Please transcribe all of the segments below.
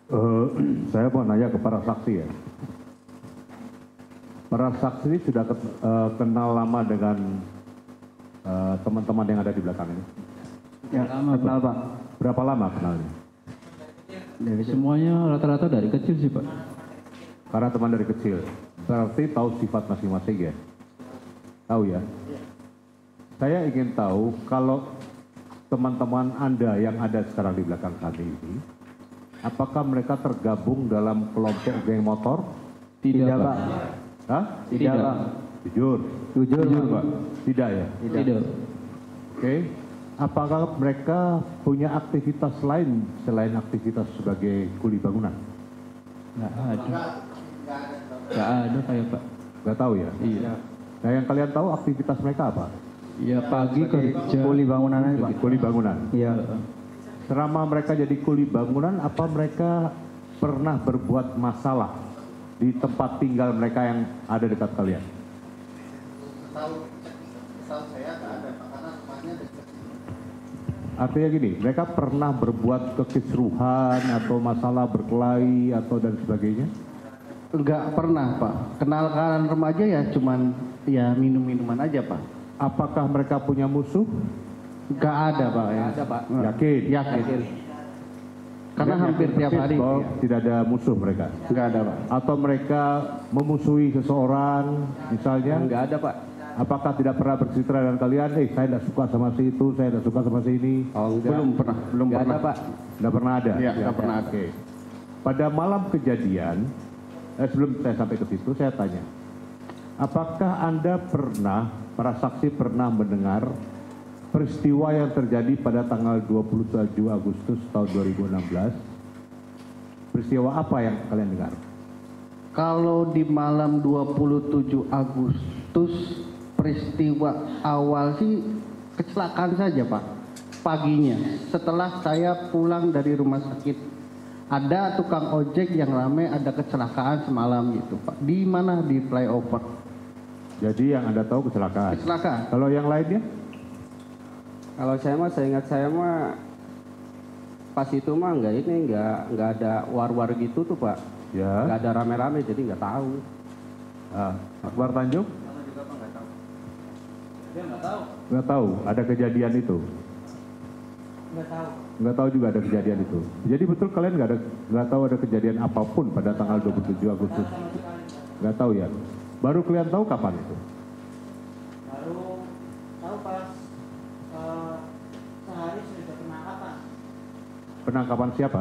Saya mau nanya ke para saksi ya. Para saksi ini sudah kenal lama dengan teman-teman yang ada di belakang ini? Ya, lama kenal Pak. Berapa lama kenalnya? Dari semuanya rata-rata dari kecil sih Pak. Karena teman dari kecil. Berarti tahu sifat masing-masing ya? Tahu ya? Saya ingin tahu kalau teman-teman Anda yang ada sekarang di belakang kami ini, apakah mereka tergabung dalam kelompok geng motor? Tidak Pak. Hah? Tidak Pak. Jujur? Jujur Pak? Tidak ya? Tidak. Oke. Apakah mereka punya aktivitas lain selain aktivitas sebagai kuli bangunan? Nggak ada. Nggak ada kayak Pak. Nggak tahu ya? Iya. Nah yang kalian tahu aktivitas mereka apa? Iya pagi kerja. Kuli bangunan aja Pak. Kuli bangunan? Iya. Selama mereka jadi kuli bangunan, apa mereka pernah berbuat masalah di tempat tinggal mereka yang ada dekat kalian? Setahu saya nggak ada Pak, karena semuanya dekat. Artinya gini, mereka pernah berbuat kekisruhan atau masalah berkelahi atau dan sebagainya? Enggak pernah Pak. Kenal-kenalan remaja ya cuman ya minum-minuman aja Pak. Apakah mereka punya musuh? Enggak ada Pak ya. Ada Pak. Yakin? Yakin. Karena Yakin hampir tiap persis hari. bahwa Ya. tidak ada musuh mereka? Enggak ada Pak. Atau mereka memusuhi seseorang misalnya? Nggak ada Pak. Apakah tidak pernah bercitra dengan kalian? Saya tidak suka sama si itu, saya tidak suka sama si ini. Oh enggak. Belum Nggak pernah. ada Pak. Tidak pernah ada? Iya, nggak pernah ada. Oke. Pada malam kejadian, sebelum saya sampai ke situ, saya tanya. Apakah Anda pernah, para saksi pernah mendengar peristiwa yang terjadi pada tanggal 27 Agustus tahun 2016? Peristiwa apa yang kalian dengar? Kalau di malam 27 Agustus peristiwa awal sih kecelakaan saja Pak. Paginya setelah saya pulang dari rumah sakit, ada tukang ojek yang ramai, ada kecelakaan semalam gitu Pak. Di mana? Di flyover. Jadi yang Anda tahu kecelakaan. Kecelakaan. Kalau yang lainnya? Kalau saya mah, saya ingat saya mah pas itu mah nggak ada war-war gitu tuh Pak. Ya. Nggak ada rame-rame jadi nggak tahu. Akbar Tanjung? Nggak tahu ada kejadian itu. Nggak tahu juga ada kejadian itu. Jadi betul kalian nggak tahu ada kejadian apapun pada tanggal 27 Agustus. Nggak tahu ya. Baru kalian tahu kapan itu? Baru tahu pas sehari sudah penangkapan. Penangkapan siapa?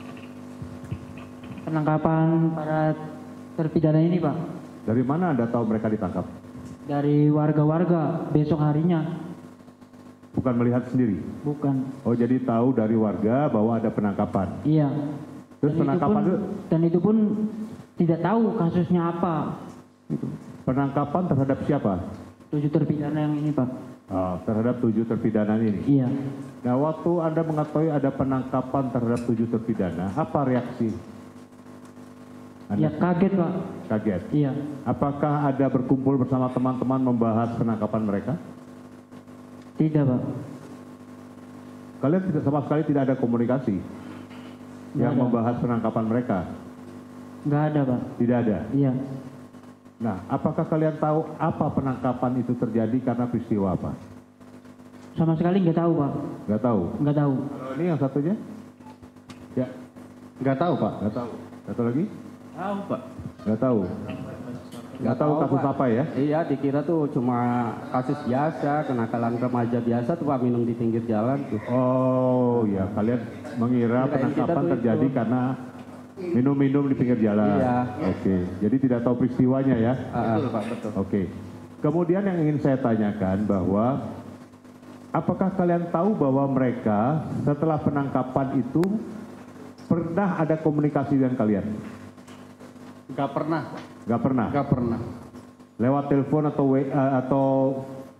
Penangkapan para terpidana ini Pak. Dari mana Anda tahu mereka ditangkap? Dari warga-warga besok harinya. Bukan melihat sendiri? Bukan. Oh jadi tahu dari warga bahwa ada penangkapan. Iya. Terus Dan penangkapan itu? Dan itu pun tidak tahu kasusnya apa. Gitu. Penangkapan terhadap siapa? 7 terpidana yang ini Pak. Terhadap 7 terpidana ini? Iya. Nah waktu Anda mengetahui ada penangkapan terhadap 7 terpidana, apa reaksi Anda? Ya kaget Pak. Kaget? Iya. Apakah ada berkumpul bersama teman-teman membahas penangkapan mereka? Tidak Pak. Kalian tidak sama sekali tidak ada komunikasi yang ada. membahas penangkapan mereka? Nggak ada Pak. Tidak ada? Iya. Nah, apakah kalian tahu apa penangkapan itu terjadi karena peristiwa apa? Sama sekali nggak tahu Pak. Nggak tahu? Nggak tahu. Kalau ini yang satunya? Ya, Nggak tahu Pak. nggak tahu. Satu lagi? Tahu Pak. Nggak tahu. Nggak tahu kasus Pak. apa ya? Iya dikira tuh cuma kasus biasa, kenakalan remaja biasa tuh Pak, minum di pinggir jalan tuh. Oh ya, kalian mengira Kirain kita penangkapan tuh terjadi itu. karena minum-minum di pinggir jalan. Iya. Oke, jadi tidak tahu peristiwanya ya? Betul Pak, betul. Oke. Kemudian yang ingin saya tanyakan bahwa apakah kalian tahu bahwa mereka setelah penangkapan itu pernah ada komunikasi dengan kalian? Nggak pernah. Nggak pernah? Nggak pernah. Lewat telepon atau WA atau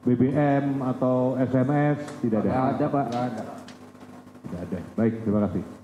BBM atau SMS? Tidak ada? Nggak ada Pak. Tidak ada. Baik, terima kasih.